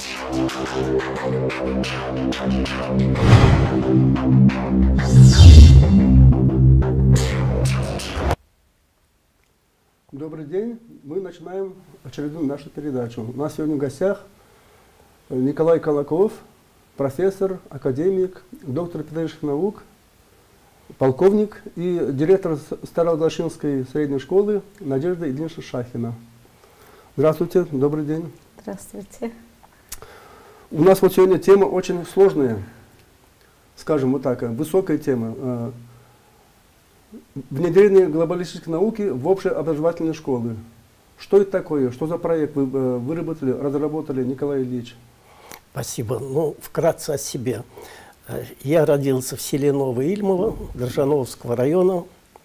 Добрый день. Мы начинаем очередную нашу передачу. У нас сегодня в гостях Николай Колоков, профессор, академик, доктор педагогических наук, полковник и директор Староглашинской средней школы Надежда Ильинична Шахина. Здравствуйте, добрый день. Здравствуйте. У нас вот сегодня тема очень сложная, скажем вот так, высокая тема. Внедрение глобалистической науки в общеобразовательные школы. Что это такое? Что за проект вы выработали, разработали, Николай Ильич? Спасибо. Ну, вкратце о себе. Я родился в селе Новоильмово, Дрожжановского района.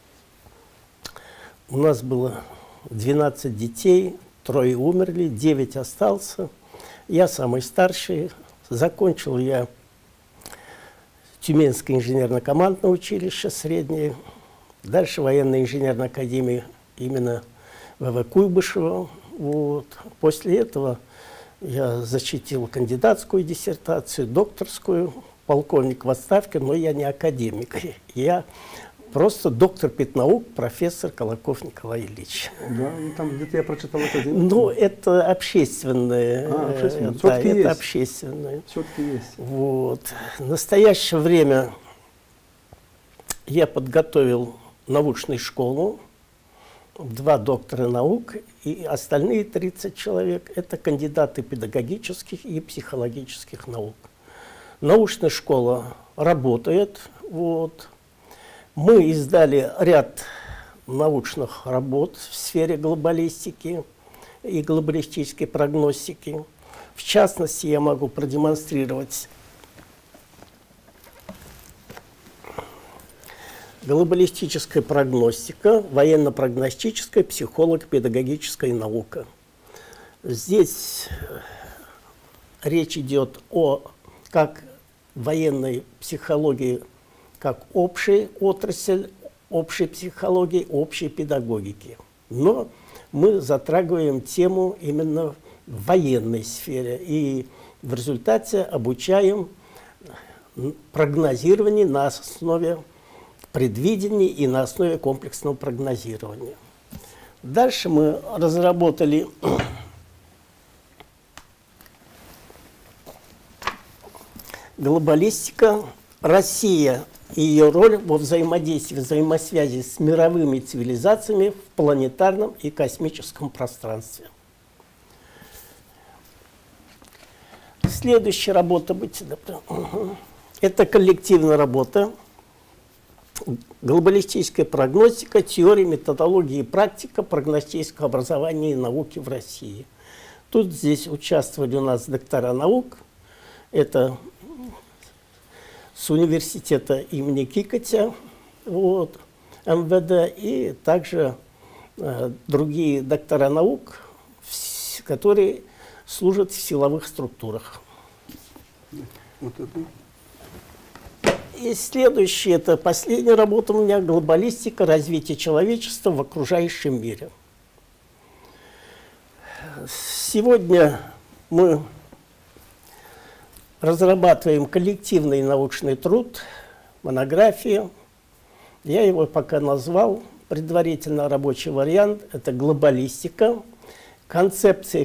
У нас было 12 детей, 3 умерли, 9 остался. Я самый старший. Закончил я Тюменское инженерно-командное училище среднее. Дальше военная инженерная академия именно В.В. Куйбышева. Вот. После этого я защитил кандидатскую диссертацию, докторскую, полковник в отставке, но я не академик. Я просто доктор педнаук, профессор Колоков Николай Ильич. Да, там где-то я прочитал академию. Ну, это общественное. Да, это общественное. Все-таки есть. Вот. В настоящее время я подготовил научную школу, 2 доктора наук, и остальные 30 человек – это кандидаты педагогических и психологических наук. Научная школа работает. Вот. Мы издали ряд научных работ в сфере глобалистики и глобалистической прогностики. В частности, я могу продемонстрировать глобалистическая прогностика, военно-прогностическая, психолого-педагогическая наука. Здесь речь идет о как военной психологии, как общей отрасль, общей психологии, общей педагогики. Но мы затрагиваем тему именно в военной сфере и в результате обучаем прогнозированию на основе предвидения и на основе комплексного прогнозирования. Дальше мы разработали глобалистика, Россия и ее роль во взаимодействии, взаимосвязи с мировыми цивилизациями в планетарном и космическом пространстве. Следующая работа, будьте добры. Это коллективная работа. Глобалистическая прогностика, теория, методология и практика прогностического образования и науки в России. Тут здесь участвовали у нас доктора наук. Это с университета имени Кикотя, вот, МВД, и также другие доктора наук, которые служат в силовых структурах. Вот это. И следующее, это последняя работа у меня, глобалистика, развитие человечества в окружающем мире. Сегодня мы разрабатываем коллективный научный труд, монографию. Я его пока назвал, предварительно рабочий вариант, это глобалистика, концепции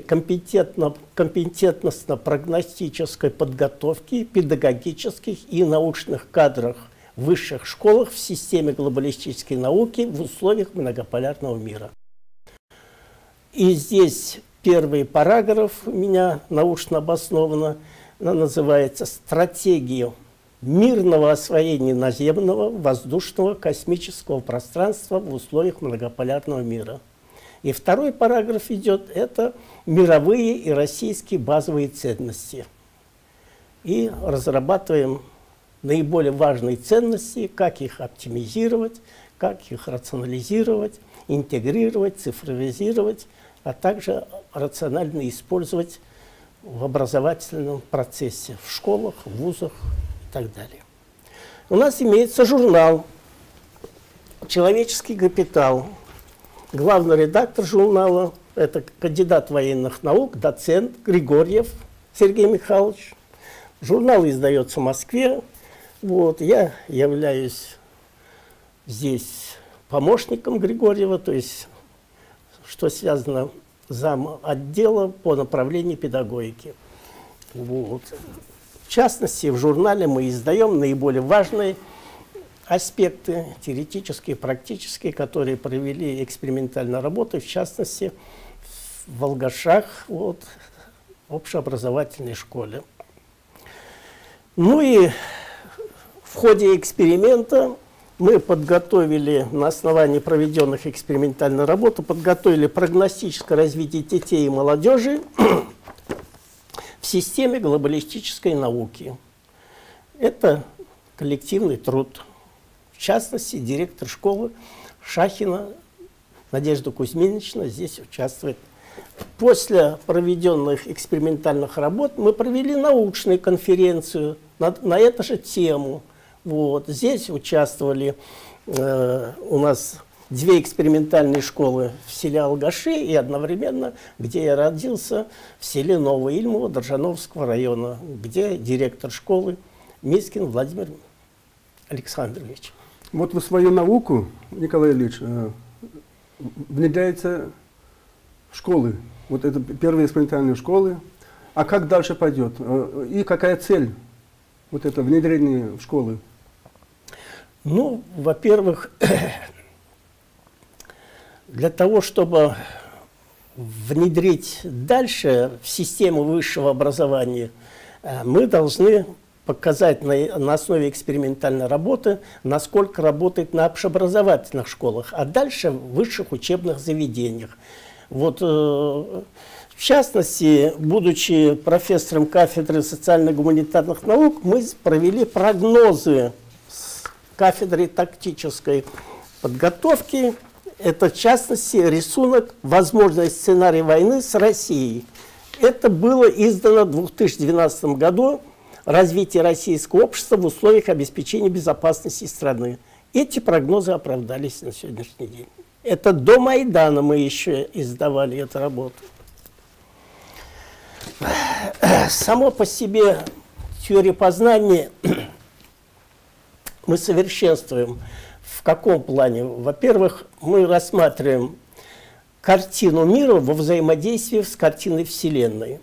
компетентностно-прогностической подготовки педагогических и научных кадров в высших школах в системе глобалистической науки в условиях многополярного мира. И здесь первый параграф у меня научно обоснованно, она называется «Стратегия мирного освоения наземного, воздушного, космического пространства в условиях многополярного мира». И второй параграф идет, это мировые и российские базовые ценности. И разрабатываем наиболее важные ценности, как их оптимизировать, как их рационализировать, интегрировать, цифровизировать, а также рационально использовать в образовательном процессе, в школах, в вузах и так далее. У нас имеется журнал «Человеческий капитал». Главный редактор журнала – это кандидат военных наук, доцент Григорьев Сергей Михайлович. Журнал издается в Москве. Вот, я являюсь здесь помощником Григорьева, то есть, что связано зам отдела по направлению педагогики. Вот. В частности, в журнале мы издаем наиболее важные аспекты, теоретические, практические, которые провели экспериментальную работу, в частности, в Волгашах, вот, общеобразовательной школе. Ну и в ходе эксперимента мы подготовили, на основании проведенных экспериментальных работ, подготовили прогностическое развитие детей и молодежи в системе глобалистической науки. Это коллективный труд. В частности, директор школы Шахина Надежда Кузьминична здесь участвует. После проведенных экспериментальных работ мы провели научную конференцию на эту же тему. Вот. Здесь участвовали у нас 2 экспериментальные школы в селе Алгаши и одновременно, где я родился, в селе Новоильмово Дрожжановского района, где директор школы Мискин Владимир Александрович. Вот вы свою науку, Николай Ильич, внедряете в школы. Вот это первые экспериментальные школы. А как дальше пойдет? И какая цель вот это внедрение в школы? Ну, во-первых, для того, чтобы внедрить дальше в систему высшего образования, мы должны показать на основе экспериментальной работы, насколько работает на общеобразовательных школах, а дальше в высших учебных заведениях. Вот, в частности, будучи профессором кафедры социально-гуманитарных наук, мы провели прогнозы с кафедрой тактической подготовки. Это, в частности, рисунок «Возможный сценарий войны с Россией». Это было издано в 2012 году «Развитие российского общества в условиях обеспечения безопасности страны». Эти прогнозы оправдались на сегодняшний день. Это до Майдана мы еще издавали эту работу. Само по себе теория познания мы совершенствуем. В каком плане? Во-первых, мы рассматриваем картину мира во взаимодействии с картиной Вселенной.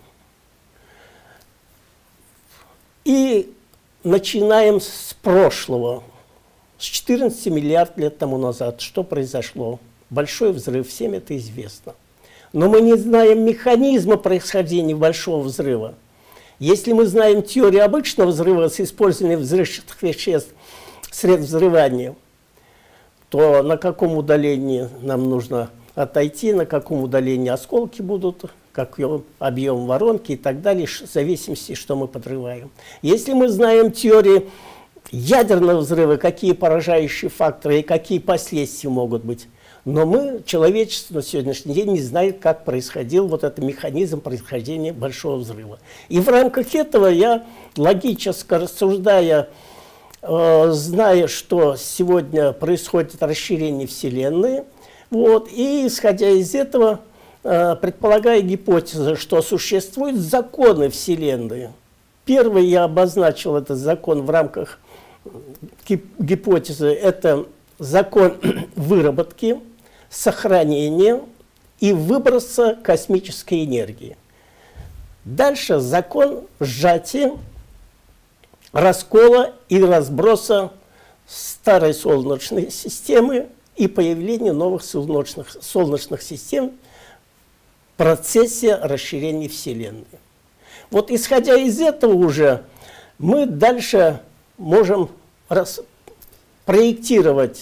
И начинаем с прошлого, с 14 миллиардов лет тому назад. Что произошло? Большой взрыв, всем это известно. Но мы не знаем механизма происхождения большого взрыва. Если мы знаем теорию обычного взрыва с использованием взрывчатых веществ, средств взрывания, то на каком удалении нам нужно отойти, на каком удалении осколки будут, какой объем воронки и так далее, в зависимости, что мы подрываем. Если мы знаем теорию ядерного взрыва, какие поражающие факторы и какие последствия могут быть, но мы, человечество на сегодняшний день, не знает, как происходил вот этот механизм происхождения большого взрыва. И в рамках этого я, логически рассуждая, зная, что сегодня происходит расширение Вселенной, вот, и исходя из этого, предполагая гипотезу, что существуют законы Вселенной. Первый я обозначил этот закон в рамках гипотезы, это закон выработки, сохранения и выброса космической энергии. Дальше закон сжатия, раскола и разброса старой Солнечной системы и появления новых солнечных систем в процессе расширения Вселенной. Вот исходя из этого уже мы дальше можем проектировать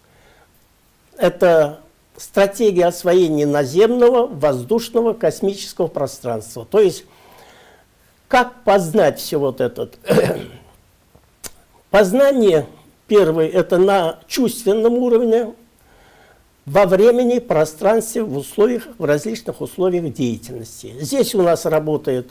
это стратегия освоения наземного, воздушного, космического пространства. То есть, как познать все вот это? Познание, первое, это на чувственном уровне, во времени, пространстве, в различных условиях деятельности. Здесь у нас работает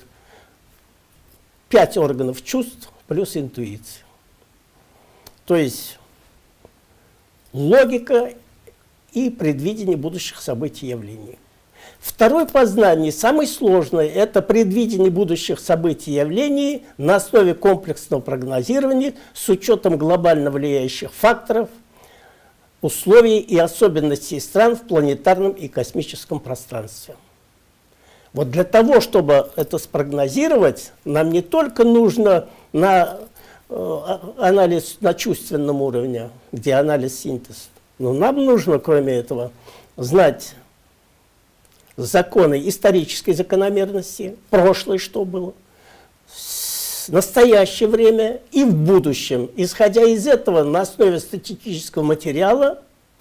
5 органов чувств плюс интуиция. То есть, логика и предвидение будущих событий и явлений. Второй по знанию, самый сложный, это предвидение будущих событий и явлений на основе комплексного прогнозирования с учетом глобально влияющих факторов, условий и особенностей стран в планетарном и космическом пространстве. Вот для того, чтобы это спрогнозировать, нам не только нужно анализ на чувственном уровне, где анализ-синтез, но нам нужно, кроме этого, знать законы исторической закономерности, прошлое, что было, настоящее время и в будущем. Исходя из этого, на основе статистического материала,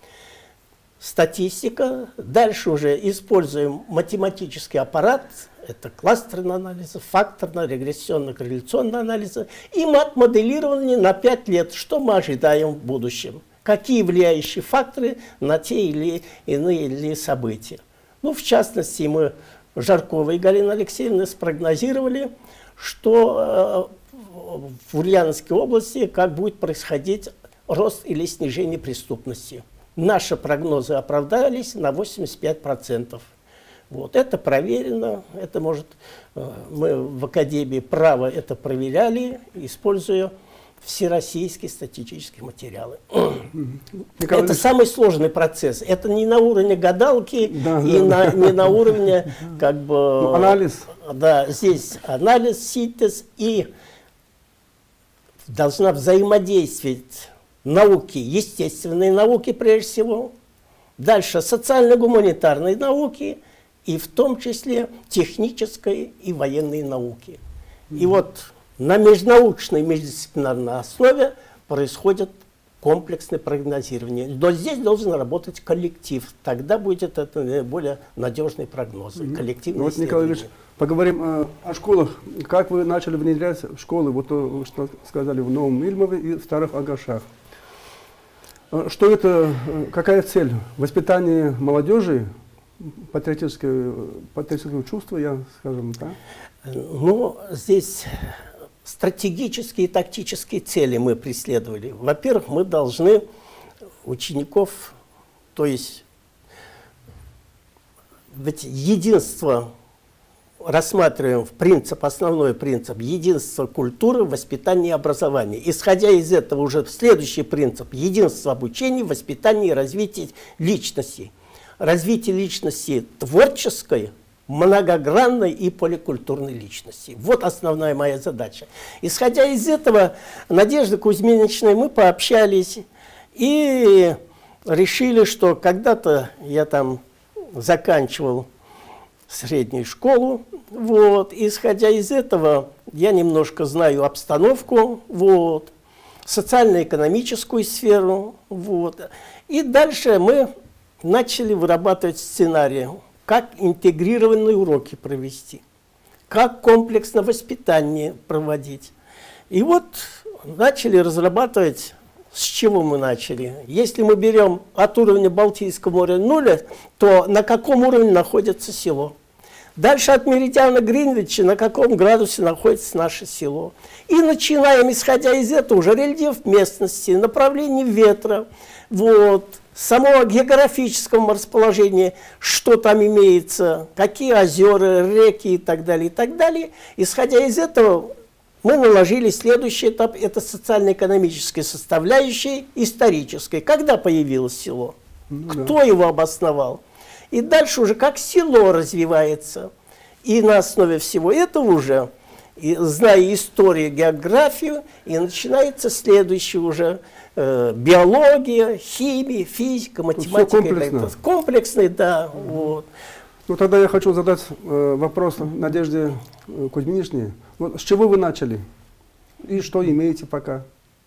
статистика, дальше уже используем математический аппарат, это кластерный анализ, факторно-регрессионно-корреляционный анализ и мат-моделирование на 5 лет, что мы ожидаем в будущем, какие влияющие факторы на те или иные события. Ну, в частности, мы Жарковой и Галиной Алексеевной спрогнозировали, что в Ульяновской области как будет происходить рост или снижение преступности. Наши прогнозы оправдались на 85%. Вот, это проверено, это может, мы в Академии права это проверяли, используя всероссийские статистические материалы. Это самый сложный процесс. Это не на уровне гадалки, не на уровне как бы... анализ. Да, здесь анализ, синтез и должна взаимодействовать науки, естественные науки прежде всего, дальше социально-гуманитарные науки и в том числе технической и военной науки. И вот на межнаучной, междисциплинарной основе происходит комплексное прогнозирование. Но здесь должен работать коллектив. Тогда будет это наиболее надежный прогноз. Коллективный. Вот, Николай Ильич, поговорим о школах. Как вы начали внедрять в школы, вот то, что сказали, в Новом Ильмове и в Старых Агашах? Что это, какая цель? Воспитание молодежи, патриотическое чувство, я скажем, да? Ну, здесь стратегические и тактические цели мы преследовали. Во-первых, мы должны учеников, то есть ведь единство рассматриваем в принцип, основной принцип единства культуры, воспитания и образования. Исходя из этого уже следующий принцип единства обучения, воспитания и развития личности. Развитие личности творческой, многогранной и поликультурной личности. Вот основная моя задача. Исходя из этого, Надежда Кузьминичной мы пообщались и решили, что когда-то я там заканчивал среднюю школу, вот, исходя из этого, я немножко знаю обстановку, вот, социально-экономическую сферу, вот, и дальше мы начали вырабатывать сценарии, как интегрированные уроки провести, как комплексное воспитание проводить. И вот начали разрабатывать, с чего мы начали. Если мы берем от уровня Балтийского моря 0, то на каком уровне находится село? Дальше от меридиана Гринвича, на каком градусе находится наше село. И начинаем, исходя из этого, уже рельеф местности, направление ветра, вот, самого географического расположения, что там имеется, какие озера, реки и так далее, и так далее. Исходя из этого, мы наложили следующий этап, это социально-экономическая составляющая, историческая. Когда появилось село? Кто его обосновал? И дальше уже как село развивается. И на основе всего этого уже, зная историю, географию, и начинается следующее уже биология, химия, физика, математика. Комплексно. Комплексный, да. Вот. Ну тогда я хочу задать вопрос Надежде Кузьминичне. Вот, с чего вы начали? И что имеете пока?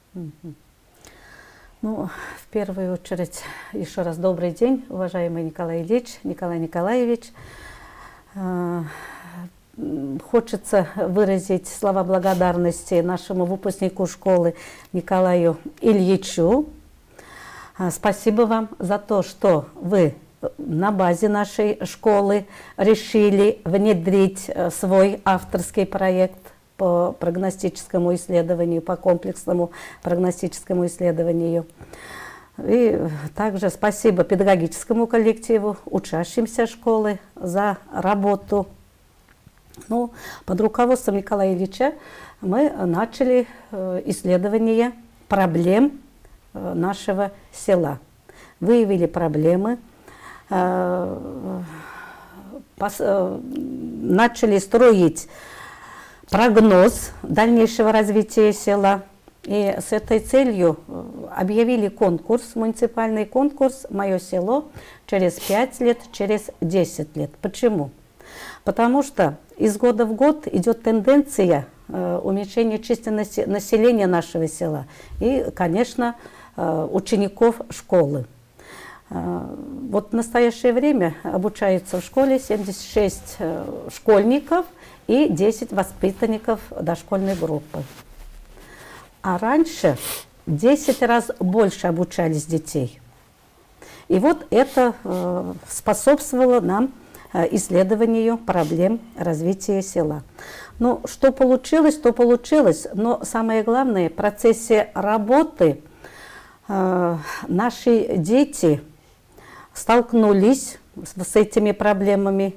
Ну, в первую очередь, еще раз добрый день, уважаемый Николай Ильич, Николай Николаевич. Хочется выразить слова благодарности нашему выпускнику школы Николаю Ильичу. Спасибо вам за то, что вы на базе нашей школы решили внедрить свой авторский проект по прогностическому исследованию, по комплексному прогностическому исследованию. И также спасибо педагогическому коллективу, учащимся школы за работу. Ну, под руководством Николая Ильича мы начали исследование проблем нашего села. Выявили проблемы, начали строить прогноз дальнейшего развития села. И с этой целью объявили конкурс, муниципальный конкурс «Мое село через 5 лет, через 10 лет». Почему? Потому что из года в год идет тенденция уменьшения численности населения нашего села и, конечно, учеников школы. Вот в настоящее время обучается в школе 76 школьников и 10 воспитанников дошкольной группы. А раньше 10 раз больше обучались детей. И вот это способствовало нам исследованию проблем развития села. Ну, что получилось, то получилось. Но самое главное, в процессе работы наши дети столкнулись с этими проблемами,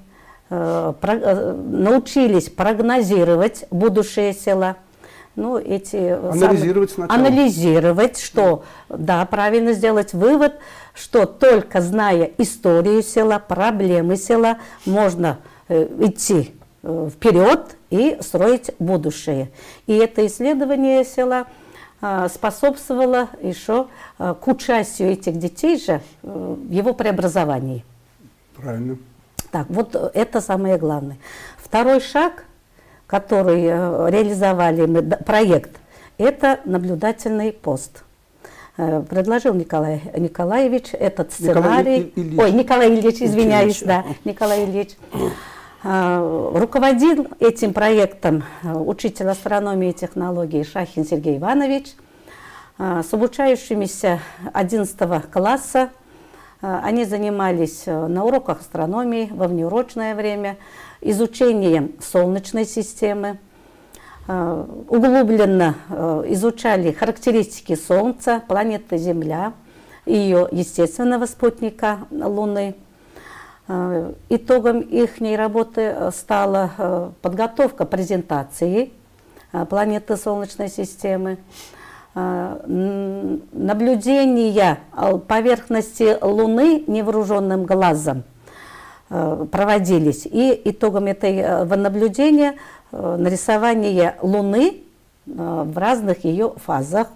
научились прогнозировать будущее села. Ну, анализировать, что, да, правильно сделать вывод, что только зная историю села, проблемы села, можно идти вперед и строить будущее. И это исследование села способствовало еще к участию этих детей же в его преобразовании. Правильно. Так, вот это самое главное. Второй шаг, который реализовали мы, проект, это наблюдательный пост. Предложил Николай Николаевич этот сценарий. Николай Ильич, извиняюсь, да, Николай Ильич. Руководил этим проектом учитель астрономии и технологий Шахин Сергей Иванович. С обучающимися 11 класса они занимались на уроках астрономии во внеурочное время, изучением Солнечной системы, углубленно изучали характеристики Солнца, планеты Земля, ее естественного спутника Луны. Итогом их работы стала подготовка презентации планеты Солнечной системы, наблюдение поверхности Луны невооруженным глазом проводились. И итогом этого наблюдения нарисование Луны в разных ее фазах.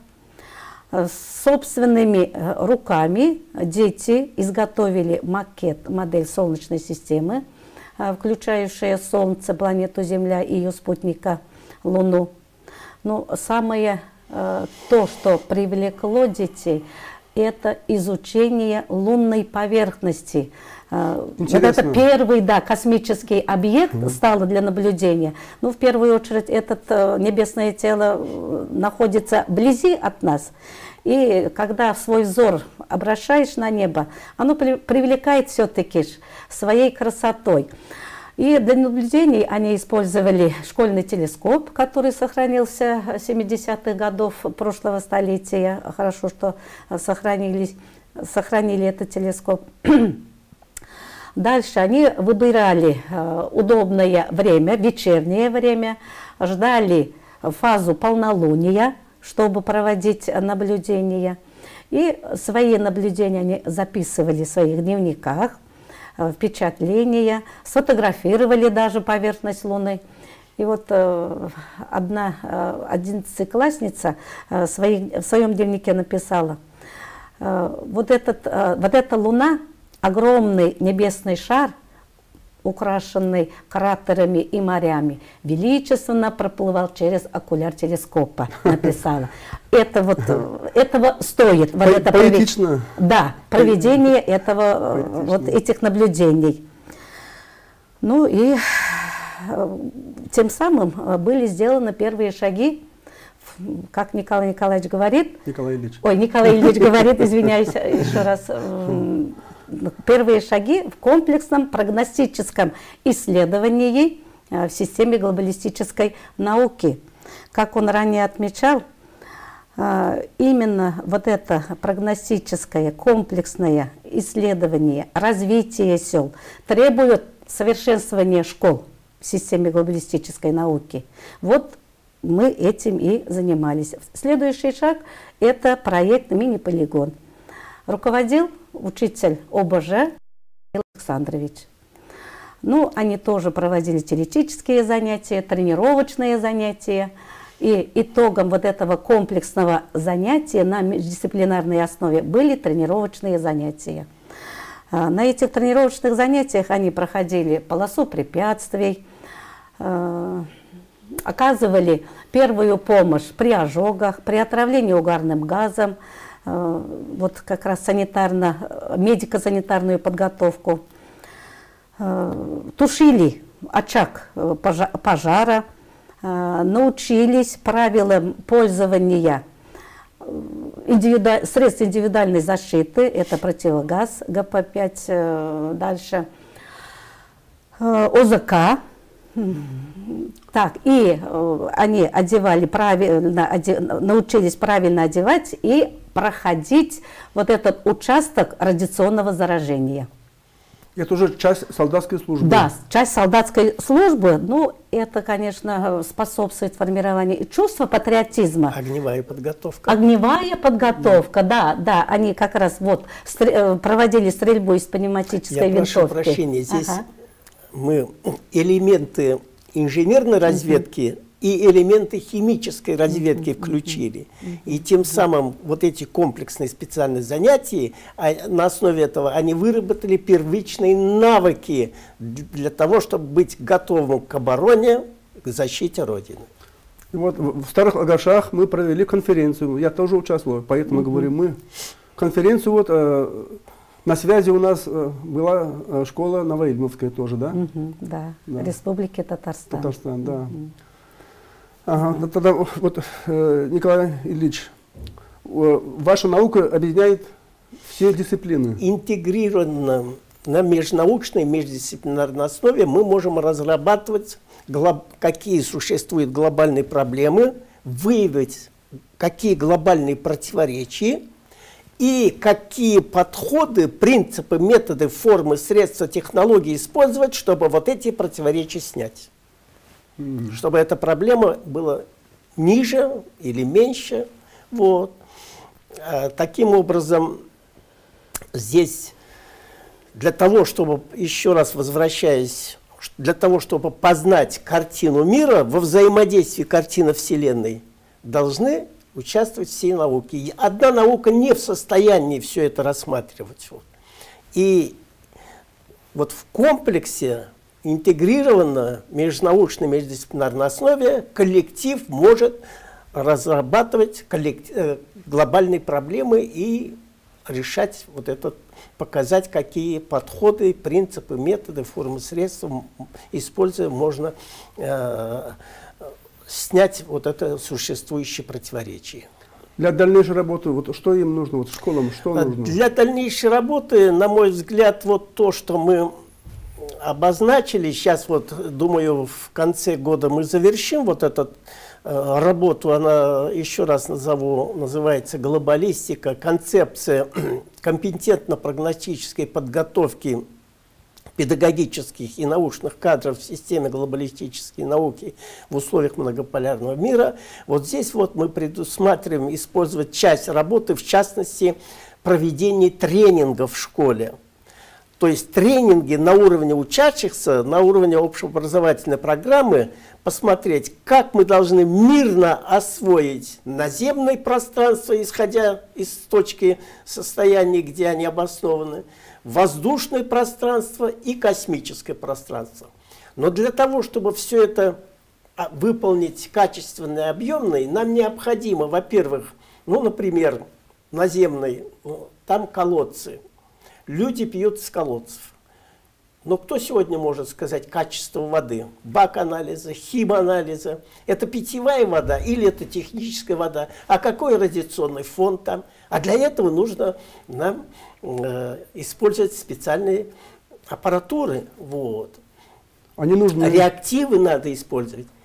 Собственными руками дети изготовили макет, модель Солнечной системы, включающая Солнце, планету Земля и ее спутника Луну. Но самое то, что привлекло детей, это изучение лунной поверхности. Вот это первый, да, космический объект стало для наблюдения. Ну, в первую очередь, это небесное тело находится вблизи от нас. И когда свой взор обращаешь на небо, оно привлекает все-таки своей красотой. И для наблюдений они использовали школьный телескоп, который сохранился 70-х годов прошлого столетия. Хорошо, что сохранили этот телескоп. Дальше они выбирали удобное время, вечернее время, ждали фазу полнолуния, чтобы проводить наблюдения. И свои наблюдения они записывали в своих дневниках, впечатления, сфотографировали даже поверхность Луны. И вот одна 11-классница в своем дневнике написала: вот эта Луна, огромный небесный шар, украшенный кратерами и морями, величественно проплывал через окуляр телескопа, написала. Это вот, этого стоит. Поэтично. Да, проведение вот этих наблюдений. Ну и тем самым были сделаны первые шаги, как Николай Николаевич говорит. Николай Ильич. Ой, Николай Ильич говорит, извиняюсь еще раз. Первые шаги в комплексном прогностическом исследовании в системе глобалистической науки. Как он ранее отмечал, Именно вот это прогностическое, комплексное исследование, развитие сел требует совершенствования школ в системе глобалистической науки. Вот мы этим и занимались. Следующий шаг – это проект «Мини-полигон». Руководил учитель ОБЖ Александрович. Ну, они тоже проводили теоретические занятия, тренировочные занятия. И итогом вот этого комплексного занятия на междисциплинарной основе были тренировочные занятия. На этих тренировочных занятиях они проходили полосу препятствий, оказывали первую помощь при ожогах, при отравлении угарным газом, вот как раз медико-санитарную подготовку, тушили очаг пожара, научились правилам пользования средств индивидуальной защиты, это противогаз ГП-5, дальше ОЗК. Так, и они научились правильно одевать и проходить вот этот участок радиационного заражения. Это уже часть солдатской службы. Да, часть солдатской службы. Ну, это, конечно, способствует формированию чувства патриотизма. Огневая подготовка. Огневая подготовка, да. Они как раз вот проводили стрельбу из пневматической винтовки. Я прошу прощения, здесь мы элементы инженерной разведки и элементы химической разведки включили. И тем самым вот эти комплексные специальные занятия, на основе этого они выработали первичные навыки для того, чтобы быть готовым к обороне, к защите Родины. И вот в Старых Агашах мы провели конференцию, я тоже участвовал, поэтому говорим мы. Конференцию вот на связи у нас была школа Новоильмовская тоже, да? Да, Республики Татарстан. Татарстан, да. Ага, тогда вот, Николай Ильич, ваша наука объединяет все дисциплины. Интегрированно на межнаучной, междисциплинарной основе мы можем разрабатывать, какие существуют глобальные проблемы, выявить, какие глобальные противоречия и какие подходы, принципы, методы, формы, средства, технологии использовать, чтобы вот эти противоречия снять. Чтобы эта проблема была ниже или меньше. Вот. Таким образом, здесь для того, чтобы, еще раз возвращаясь, для того, чтобы познать картину мира, во взаимодействии картины Вселенной, должны участвовать все науки. И одна наука не в состоянии все это рассматривать. Вот. И вот в комплексе, интегрированно межнаучной, междисциплинарной основе, коллектив может разрабатывать глобальные проблемы и решать вот этот, показать, какие подходы, принципы, методы, формы, средства, используя, можно снять вот это существующее противоречие. Для дальнейшей работы, вот что им нужно, вот школам, что нужно? Для дальнейшей работы, на мой взгляд, вот то, что мы обозначили, сейчас вот, думаю, в конце года мы завершим вот эту работу, она, еще раз назову, называется «Глобалистика. Концепция компетентно-прогностической подготовки педагогических и научных кадров в системе глобалистической науки в условиях многополярного мира». Вот здесь вот мы предусматриваем использовать часть работы, в частности, проведение тренингов в школе. То есть тренинги на уровне учащихся, на уровне общеобразовательной программы, посмотреть, как мы должны мирно освоить наземное пространство, исходя из точки состояния, где они обоснованы, воздушное пространство и космическое пространство. Но для того, чтобы все это выполнить качественно и объемно, нам необходимо, во-первых, ну, например, наземный, там колодцы. Люди пьют с колодцев. Но кто сегодня может сказать качество воды? Бак-анализа, химанализа. Это питьевая вода или это техническая вода? А какой радиационный фон там? А для этого нужно нам использовать специальные аппаратуры. Вот. Они нужны. Реактивы надо использовать.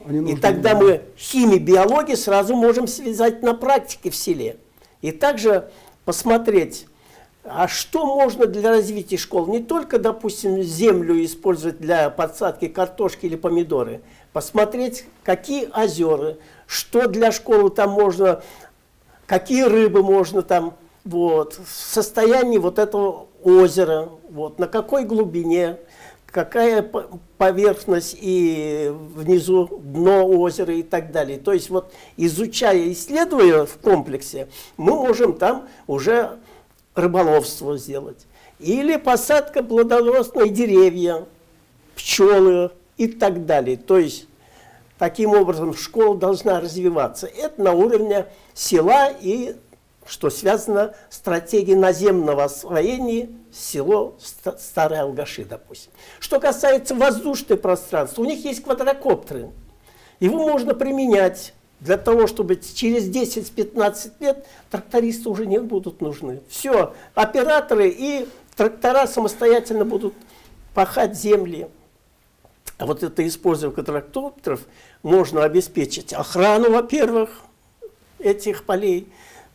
И тогда мы химию, биологию сразу можем связать на практике в селе. И также посмотреть, а что можно для развития школ? Не только, допустим, землю использовать для подсадки картошки или помидоры. Посмотреть, какие озера, что для школы там можно, какие рыбы можно там, вот, состояние вот этого озера, вот, на какой глубине, какая поверхность и внизу дно озера и так далее. То есть вот изучая, исследуя в комплексе, мы можем там уже рыболовство сделать. Или посадка плодоносных деревьев, пчелы и так далее. То есть таким образом школа должна развиваться. Это на уровне села и, что связано с стратегией наземного освоения, село Старые Алгаши, допустим. Что касается воздушного пространства, у них есть квадрокоптеры. Его можно применять для того, чтобы через 10-15 лет трактористы уже не будут нужны. Все, операторы и трактора самостоятельно будут пахать земли. А вот это использование квадрокоптеров можно обеспечить охрану, во-первых, этих полей,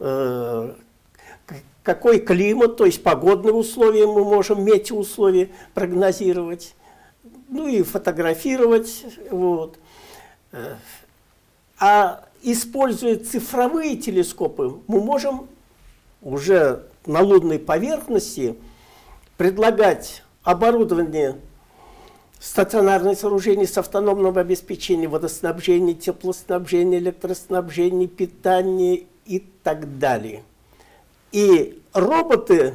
какой климат, то есть погодные условия мы можем, метеоусловия прогнозировать, ну и фотографировать. Вот. А используя цифровые телескопы, мы можем уже на лунной поверхности предлагать оборудование стационарных сооружений с автономным обеспечением водоснабжения, теплоснабжения, электроснабжения, питания и так далее. И роботы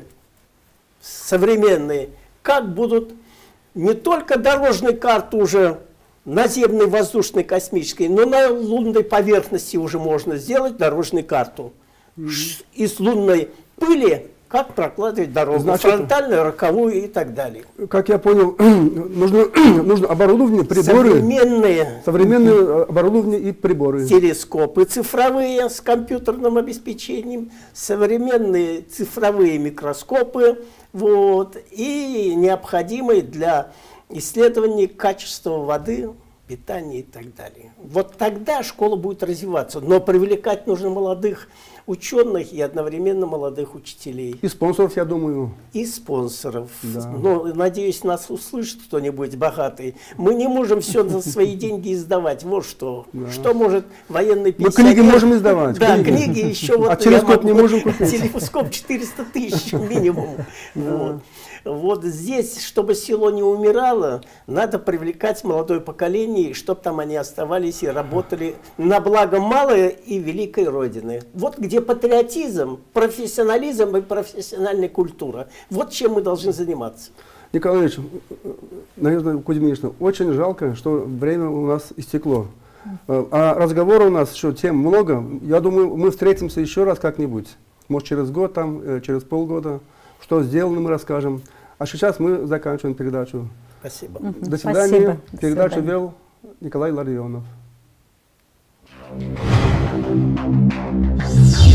современные как будут не только дорожные карты уже наземной, воздушной, космической, но на лунной поверхности уже можно сделать дорожную карту. Из лунной пыли как прокладывать дорогу, значит, фронтальную, роковую и так далее. Как я понял, нужно оборудование, приборы. Современные оборудование и приборы. Телескопы цифровые с компьютерным обеспечением, современные цифровые микроскопы, вот, и необходимые для исследования качества воды, питания и так далее. Вот тогда школа будет развиваться, но привлекать нужно молодых ученых и одновременно молодых учителей. И спонсоров, я думаю. И спонсоров. Да. Ну, надеюсь, нас услышит кто-нибудь богатый. Мы не можем все за свои деньги издавать. Вот что. Да. Что может военный пенсионер... Мы книги можем издавать. Да, книги еще... Вот а телескоп не можем купить. Телескоп 400 тысяч минимум. Вот. Вот здесь, чтобы село не умирало, надо привлекать молодое поколение, чтобы там они оставались и работали на благо малой и великой Родины. Вот где патриотизм, профессионализм и профессиональная культура. Вот чем мы должны заниматься. Николай Ильич, Надежда Кузьминична, очень жалко, что время у нас истекло. А разговора у нас еще тем много. Я думаю, мы встретимся еще раз как-нибудь. Может, через год, там, через полгода. Что сделано, мы расскажем. А сейчас мы заканчиваем передачу. Спасибо. До свидания. Спасибо. Передачу вел Николай Ларионов.